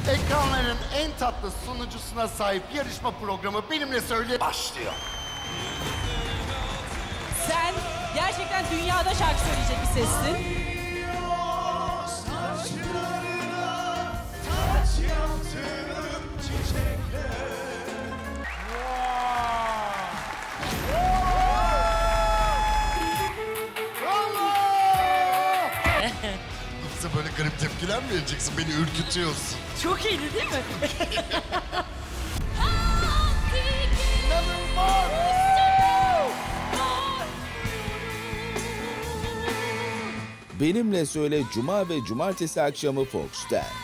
Ekranların en tatlı sunucusuna sahip yarışma programı Benimle Söyle başlıyor. Sen gerçekten dünyada şarkı söyleyecek bir sessin. Bize böyle garip tepkiler mi vereceksin? Beni ürkütüyorsun. Çok iyiydi değil mi? Benimle Söyle Cuma ve Cumartesi akşamı Fox'ta.